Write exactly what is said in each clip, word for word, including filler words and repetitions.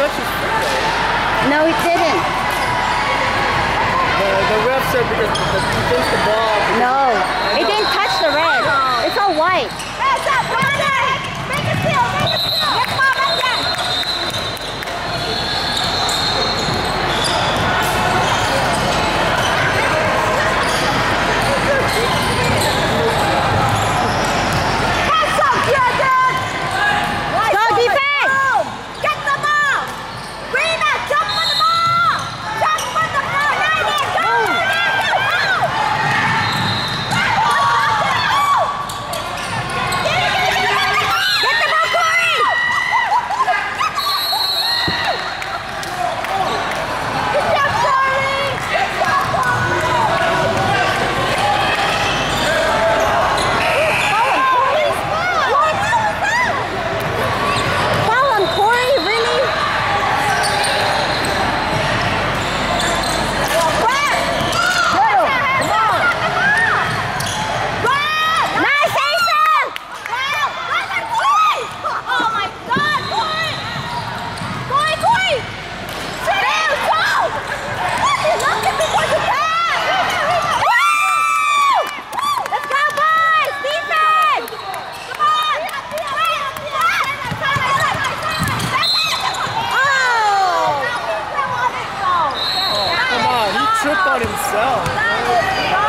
touch his foot. No, he didn't. The, the ref said because the, he thinks the ball. No, it didn't touch the red. It's all white. Hands up, brother! Make it still, make it still! Yes, mom, right there! Hands up, Jordan! Go defense! Get the ball! Rena, jump on the ball! Jump on the ball! Nine, go! Get the ball, Corey! Good job, Corey! Good job, Foul on Corey, really? Nice, Asen! Oh my God, Corey! Corey, Corey! Sail, go! Look at me before you pass! Woo! Let's go, boys! Defense! Come on! Oh, come on, he tripped on himself.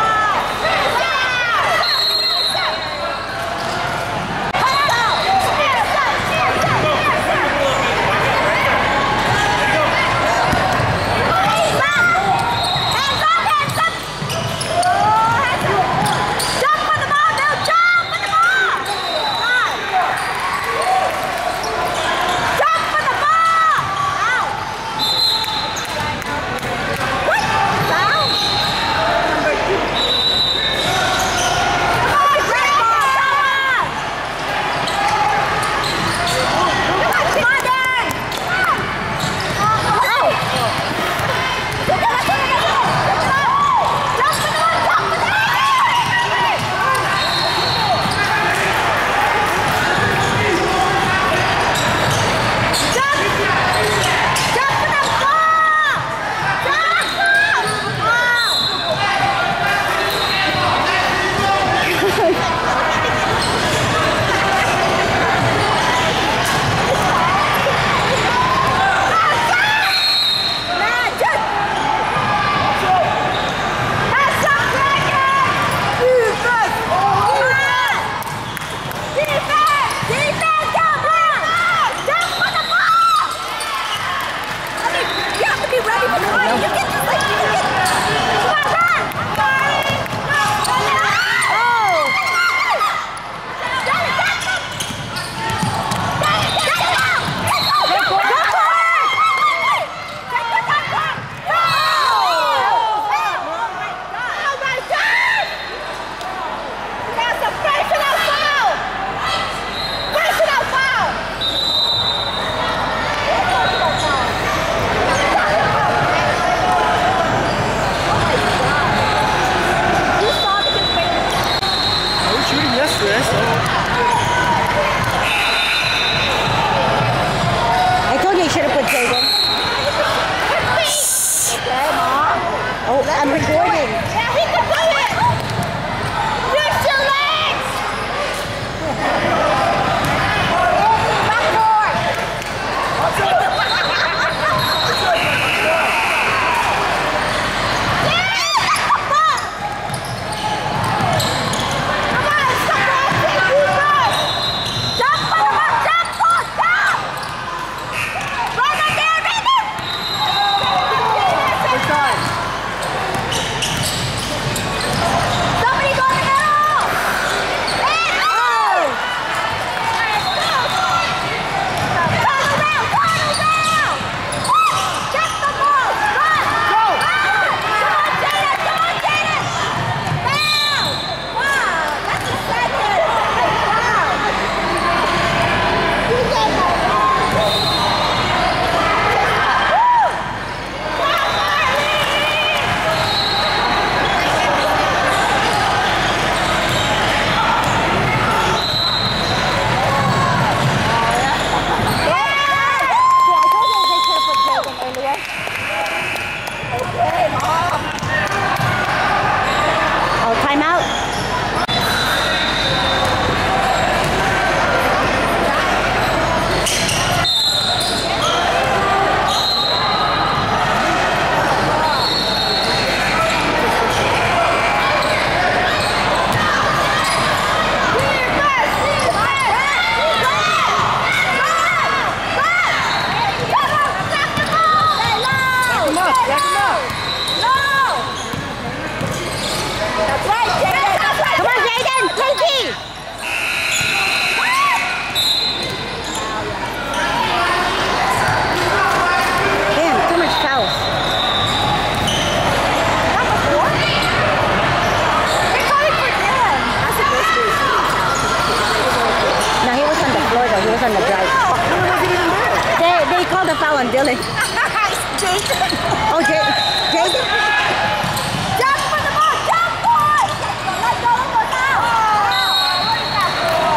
was on the drive. They, they called the foul on Dylan. Jason. Oh, Jay, Jason? Jump for the ball. Jump for it. Let go. Go down. What is that for?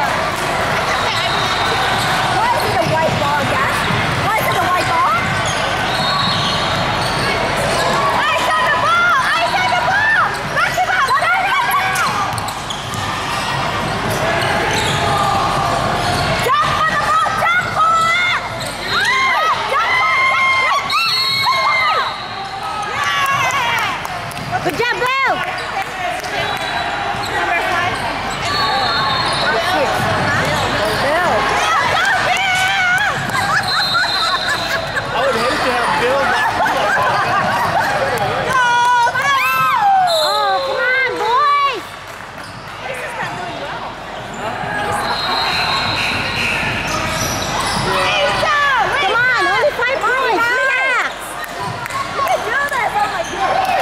Why is it a white ball, Dad? Why is it a white ball? Ice on the ball. Ice on the ball. Back him up. Back him up. Jump for the ball. Jump for it. Jump for it. Good job, Bill! Number five. Bill! I would hate to have Bill back. Oh, come on, boys! Lisa's not doing well. Come on, only five points. Relax. You can do this. Oh my God.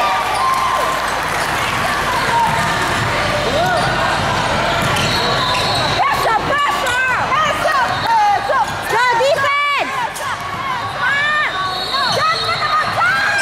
Pressure, pressure. Pressure, pressure. Go defense! Come on. Jump for the ball.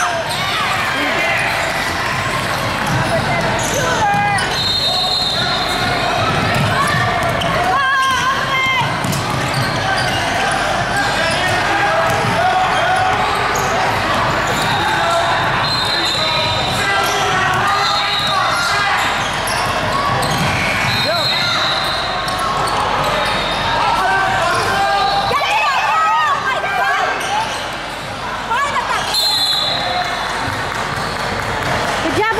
Good job.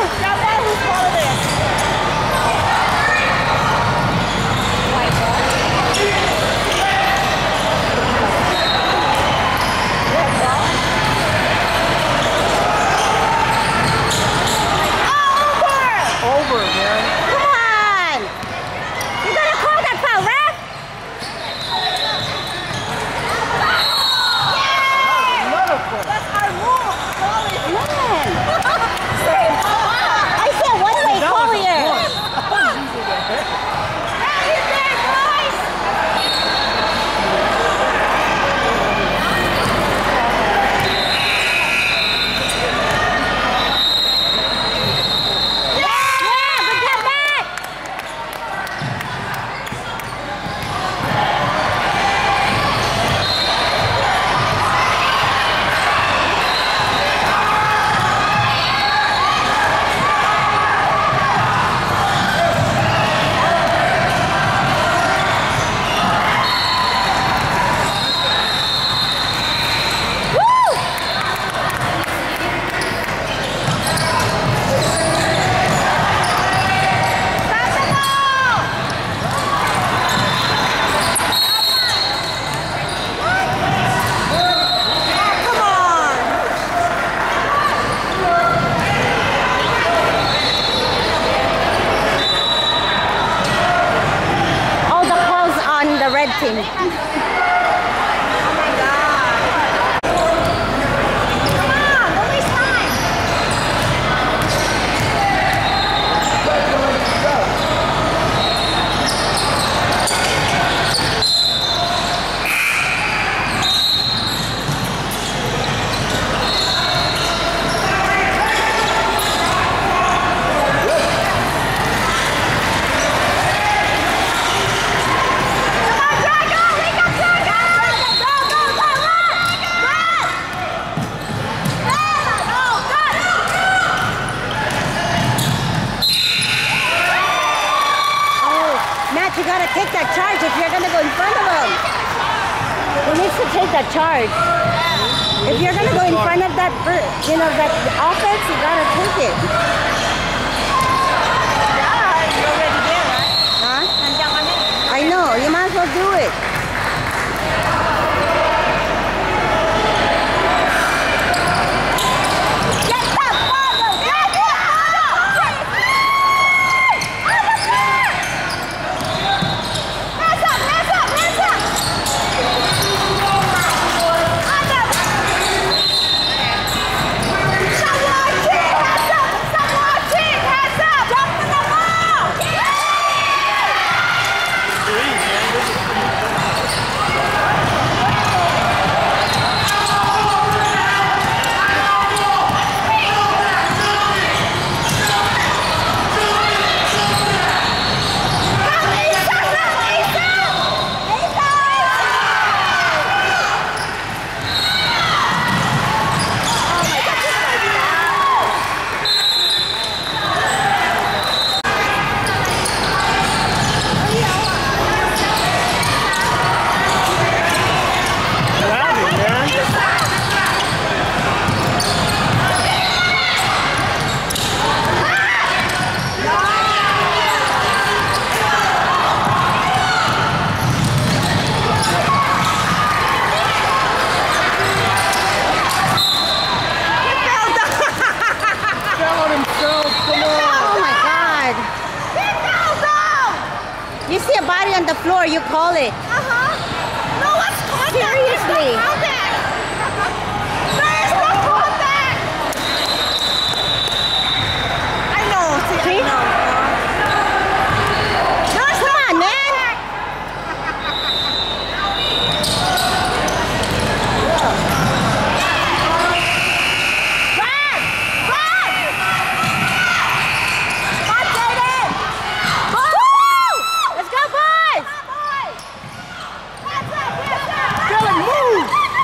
Over, man. Come on! You gotta call that foul, ref! Another foot. That's our rule. Man! I said one way, That call was a here! push. That was easy to hit. Yeah, good job, Matt! Woo! All the calls on the red team. Oh, Matt, you gotta take that charge if you're gonna go in front of him. He needs to take that charge. If you're gonna go in front of that, per- you know, that offense, you gotta take it. Huh? I know. You might as well do it. Get that ball! Get that ball! Hands up! Hands up! Hands up! Hands up! Someone, team! Hands up! Someone! floor, you call it. Uh-huh. No, what's contact? Seriously. There's no contact. There's no contact. I know. See, See? I know. There's Come no on, man. contact. Run! Run! Come on, Jaden! Woo! Let's go, boys! Dylan, move!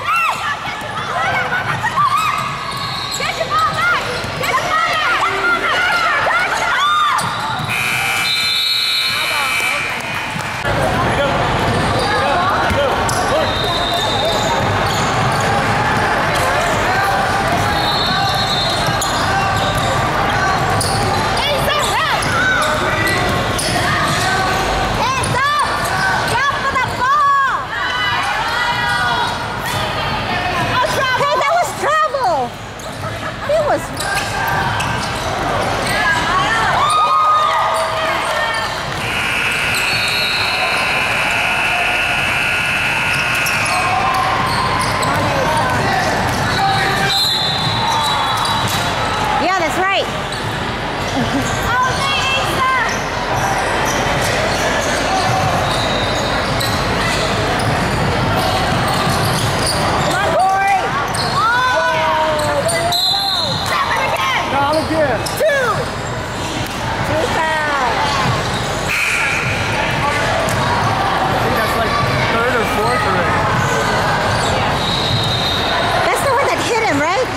Get your ball back! Get your ball Hey, that was travel! It was... Yeah, that's right. Foul again. Two fouls. I think that's like third or fourth already. That's the one that hit him, right?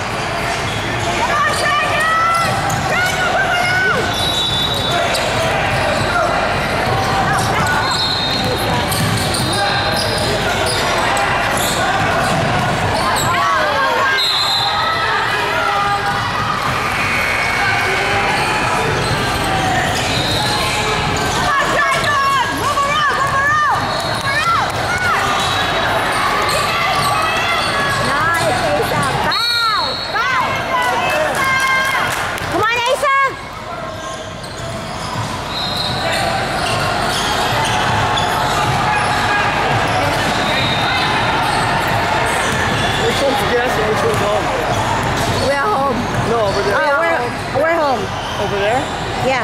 Nice, Asa. Foul! Foul! Come on, Asa! Which one's guess and which one's home? We're home. No, over there. Oh, we're, we're home. Over there? Yeah.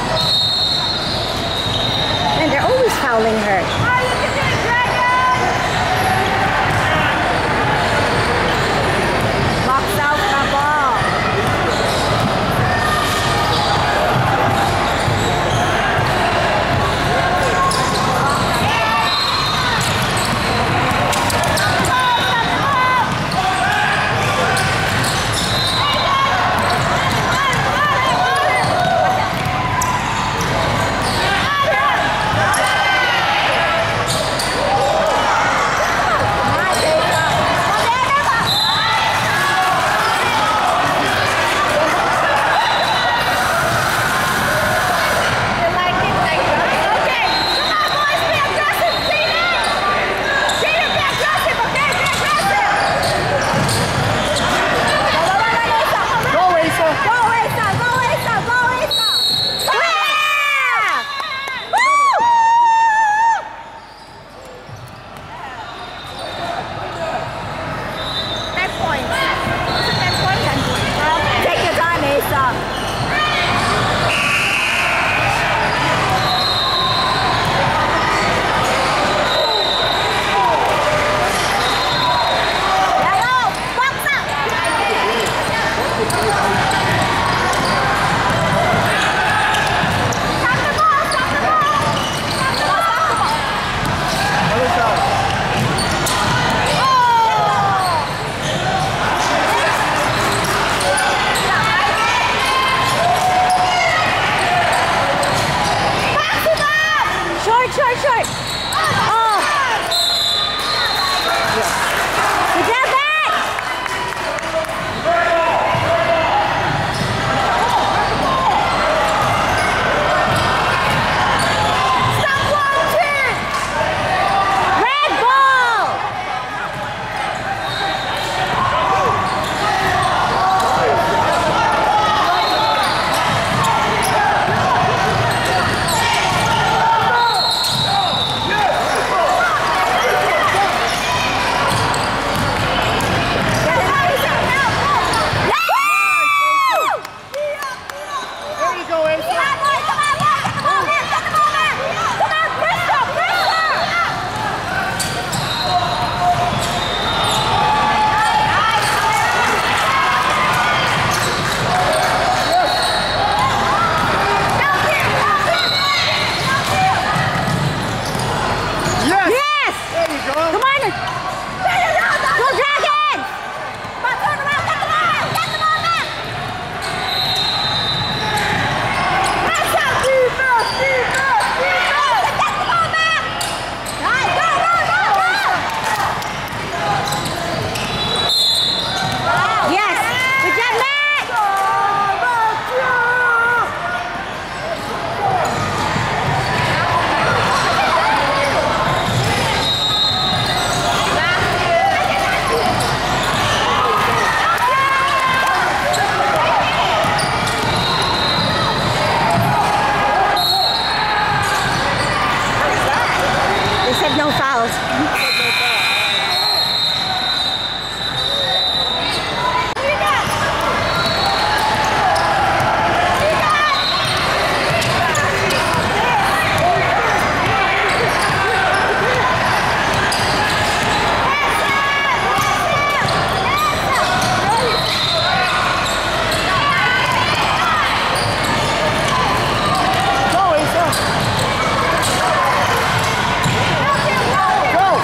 And they're always fouling her. Box out the ball. fouls. Go!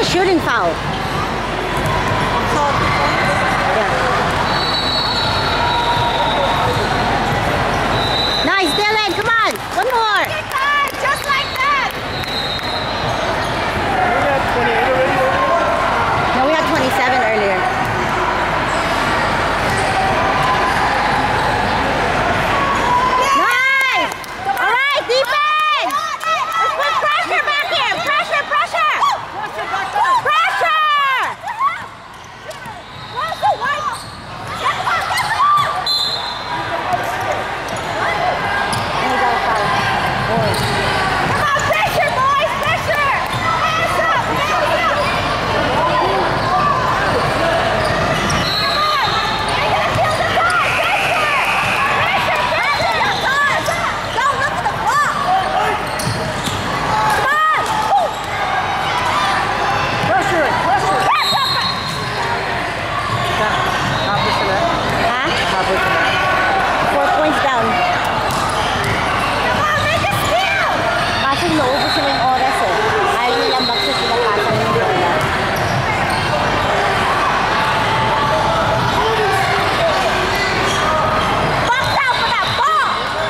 a shooting foul. Yeah. Nice, Dylan. Come on. One more. Just like that. We got twenty-eight already. No, we had twenty-seven earlier. Nice. All right, defense. Let's put pressure back here. Pressure, pressure. Pressure. Where's the white? Get the ball, get the ball. And we got a foul. Boys. Come on, pressure, boys, pressure. Hands up, hands up. Come on, you're gonna feel the ball. Pressure, pressure, pressure. Don't look at the clock. Come on. Woo. Pressure, pressure. Half percent. Huh? Half percent. Four points down. Come on, make a steal. Kasi naubos sila yung oras eh. Ayaw nilang baksa sila pasang yung bola. Box out for that ball.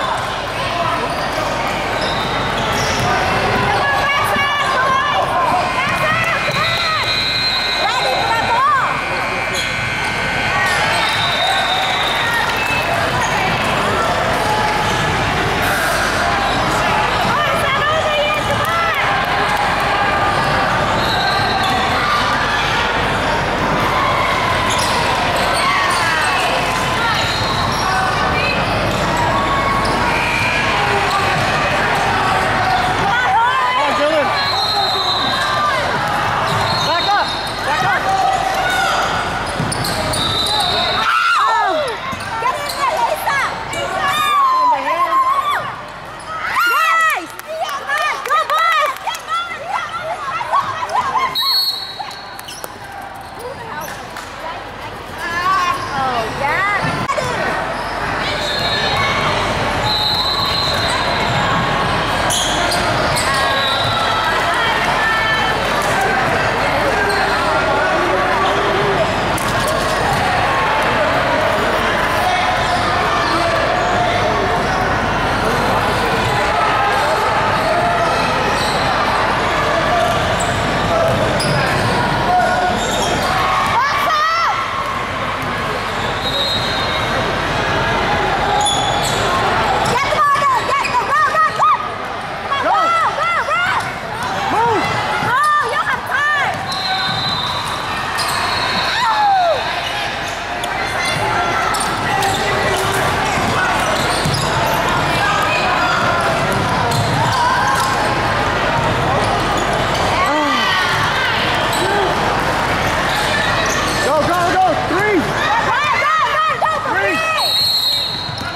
Come on, press out, boys. Press out, come on. Ready for that ball. Oh, it's not over yet, come on. Come on, Dylan. Back up. Back up. Get in there, Lisa. On the hand. Nice. Go, boys. Oh, yeah. Get the ball, go, get the go, go, go. Come on, go, go, run. Move. Go, you don't have time. Ow. Go, go, go. Three. Run, run, run, go for Three. three.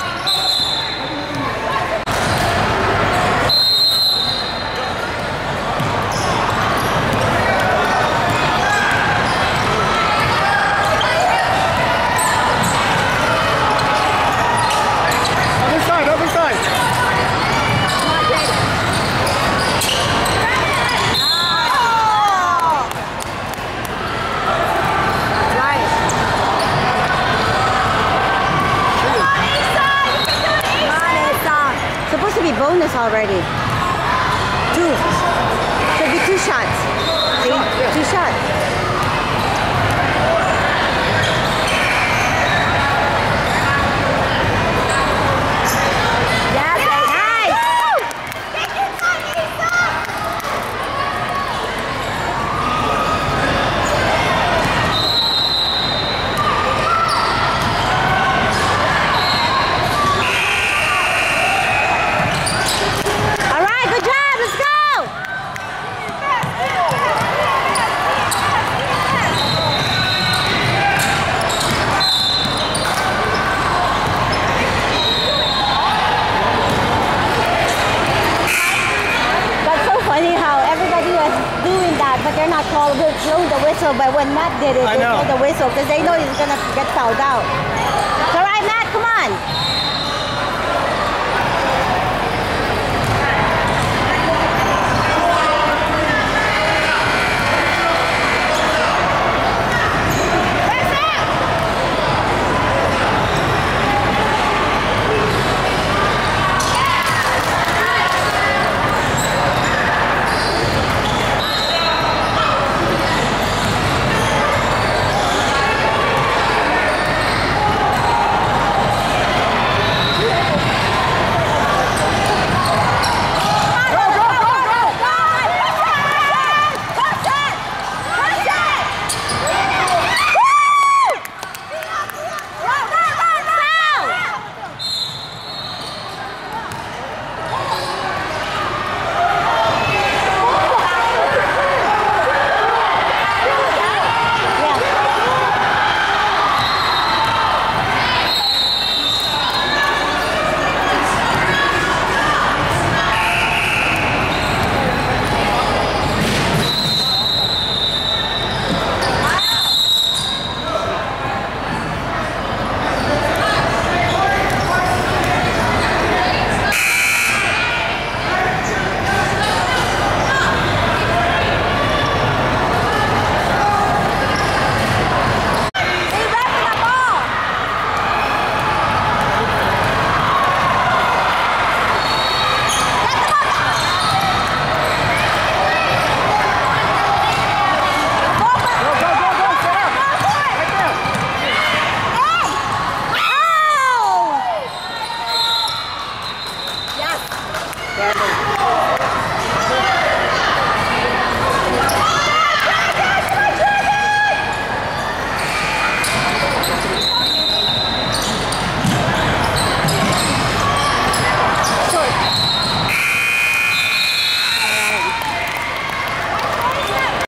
Other side, other side. Supposed to be bonus already. Two. Should be two shots. See? Two shots. Yes, nice. Take your time, Lisa. All right, good job. Let's go. That's so funny how everybody was doing that, but they're not called, will blow the whistle. But when Matt did it, I they know. blow the whistle because they know he's gonna get fouled out. It's all right, Matt. Come on.